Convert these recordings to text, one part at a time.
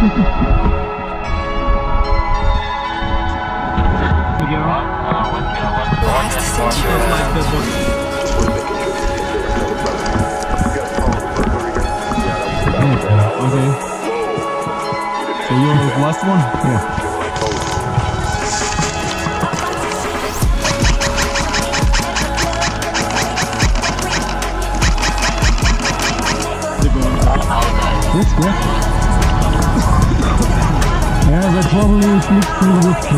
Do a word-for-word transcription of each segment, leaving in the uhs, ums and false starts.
Okay. So you're the last one? Yeah. Yes, yeah. Yeah, that probably flips through the roof.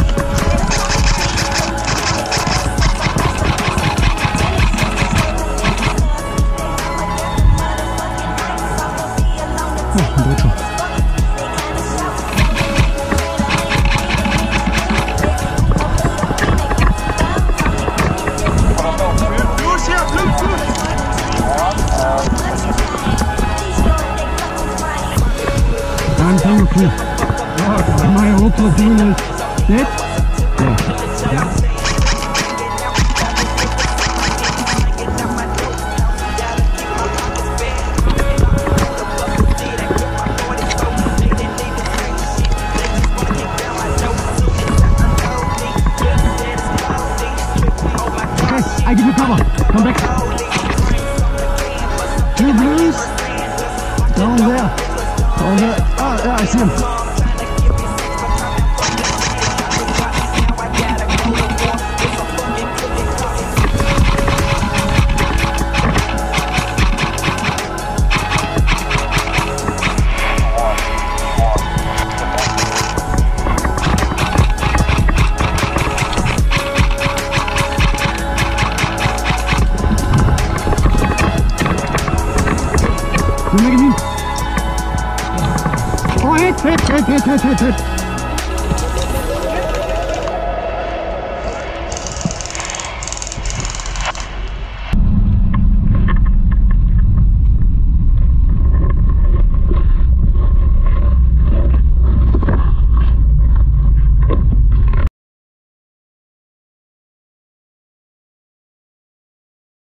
I'm thankful. Yeah, my hope of doing it. Dead? Yeah. Yeah. Okay, I give you cover. Come back. Two blues. Down there. Down there. Ah, yeah, I see him. Magazine. Oh, hit, hit, hit, hit, hit, hit, hit.